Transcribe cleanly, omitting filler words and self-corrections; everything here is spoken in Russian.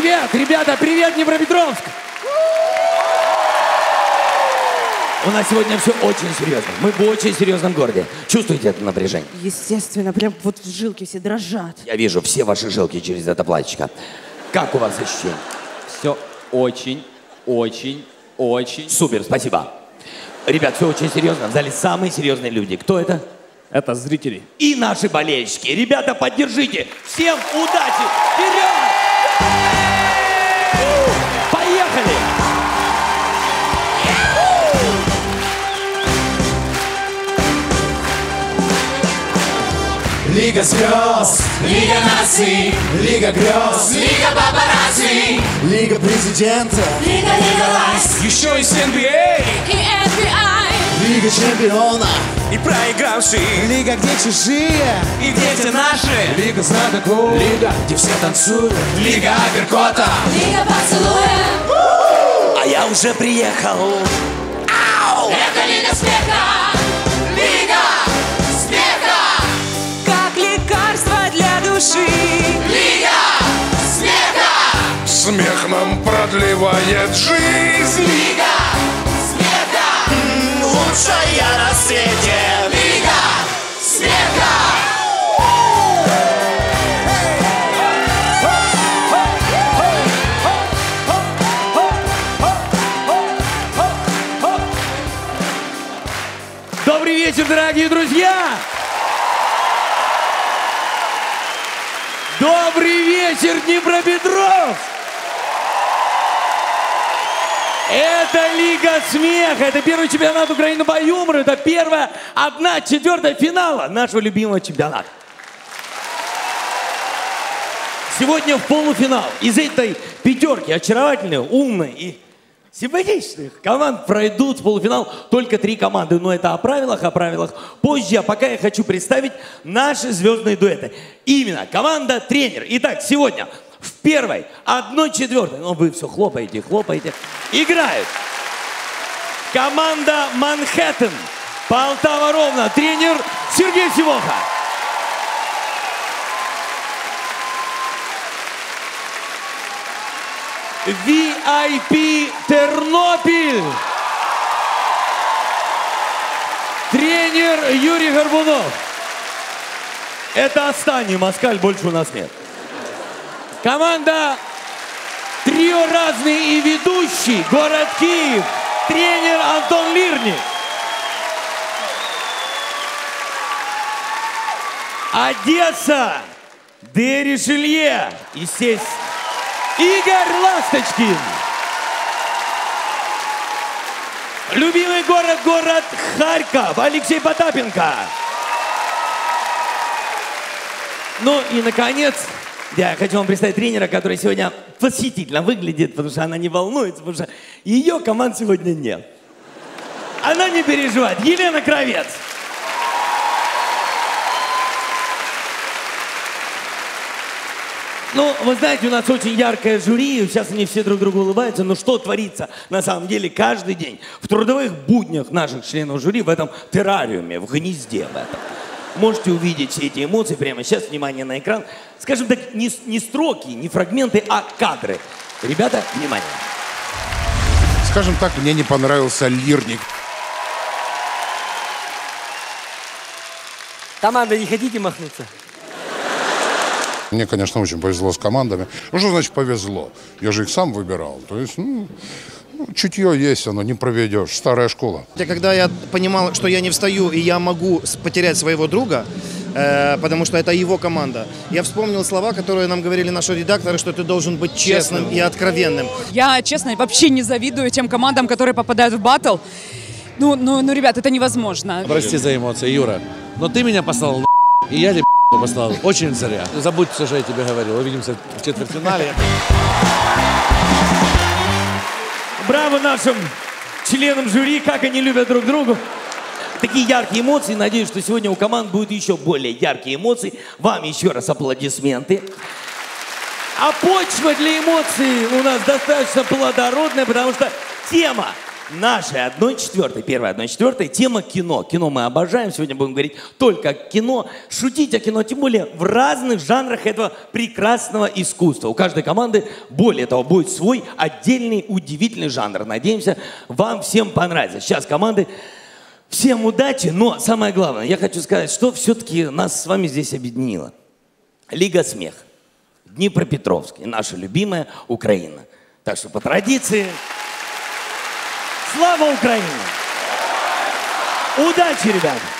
Привет, ребята, привет, Днепропетровск! У нас сегодня все очень серьезно. Мы в очень серьезном городе. Чувствуете это напряжение? Естественно, прям вот жилки все дрожат. Я вижу все ваши жилки через это платьичко. Как у вас ощущение? Все очень. Супер, спасибо. Ребят, все очень серьезно. В зале самые серьезные люди. Кто это? Это зрители. И наши болельщики. Ребята, поддержите. Всем удачи. Вперед! Поехали! Лига звезд, Лига наций, Лига грез, Лига папарацци, Лига президентов, Лига Лигалайз, еще и с NBA и FBI, Лига чемпионов и проигравшие, Лига, где чужие и где все наши, Лига знатоков, Лига, где все танцуют, Лига апперкота, Лига поцелуя. А я уже приехал. Ау! Это Лига смеха. Лига смеха. Как лекарство для души. Лига смеха. смех нам продлевает жизнь. Лига смеха. лучшая на свете. Лига смеха. Добрый вечер, дорогие друзья! Добрый вечер, Днепропетровск! Это Лига смеха, это первый чемпионат Украины по юмору, это первая 1/4 финала нашего любимого чемпионата. Сегодня в полуфинал из этой пятерки очаровательных, умной и симпатичных команд пройдут в полуфинал только 3 команды. Но это о правилах позже. А пока я хочу представить наши звездные дуэты. Именно команда «Тренер». Итак, сегодня в первой 1/4, ну вы все хлопаете, играют команда «Манхэттен», Полтава Ровно, тренер Сергей Сивоха. VIP Тернопиль. Тренер Юрий Горбунов. Это останний москаль, больше у нас нет. Команда «Трио разный» и ведущий, город Киев. Тренер Антон Лирник. Одесса. Де Ришелье. Естественно. Игорь Ласточкин. Любимый город Харьков. Алексей Потапенко. Ну и, наконец, я хочу вам представить тренера, который сегодня восхитительно выглядит, потому что она не волнуется, потому что ее команд сегодня нет. Она не переживает. Елена Кравец. Ну, вы знаете, у нас очень яркое жюри, сейчас они все друг другу улыбаются, но что творится на самом деле каждый день в трудовых буднях наших членов жюри в этом террариуме, в гнезде в этом. Можете увидеть все эти эмоции прямо сейчас, внимание на экран. Скажем так, не строки, не фрагменты, а кадры. Ребята, внимание. Скажем так, мне не понравился Лирник. Команда, не хотите махнуться? Мне, конечно, очень повезло с командами. Ну, что значит повезло? Я же их сам выбирал. То есть, чутье есть, оно не проведешь. Старая школа. Когда я понимал, что я не встаю и я могу потерять своего друга, потому что это его команда, я вспомнил слова, которые нам говорили наши редакторы, что ты должен быть честным и откровенным. Я, честно, вообще не завидую тем командам, которые попадают в баттл. Ну, ребят, это невозможно. Прости за эмоции, Юра, но ты меня послал и я тебя послал. Очень зря. Забудь все, что я тебе говорил. Увидимся в четвертьфинале. Браво нашим членам жюри, как они любят друг друга. Такие яркие эмоции. Надеюсь, что сегодня у команд будут еще более яркие эмоции. Вам еще раз аплодисменты. А почва для эмоций у нас достаточно плодородная, потому что тема нашей 1/4, первой 1/4, тема кино. Кино мы обожаем, сегодня будем говорить только о кино, шутить о кино, тем более в разных жанрах этого прекрасного искусства. У каждой команды, более того, будет свой отдельный удивительный жанр. Надеемся, вам всем понравится. Сейчас команды, всем удачи, но самое главное, я хочу сказать, что все-таки нас с вами здесь объединило. Лига смеха, Днепропетровск и наша любимая Украина. Так что по традиции... Слава Украине! Удачи, ребята!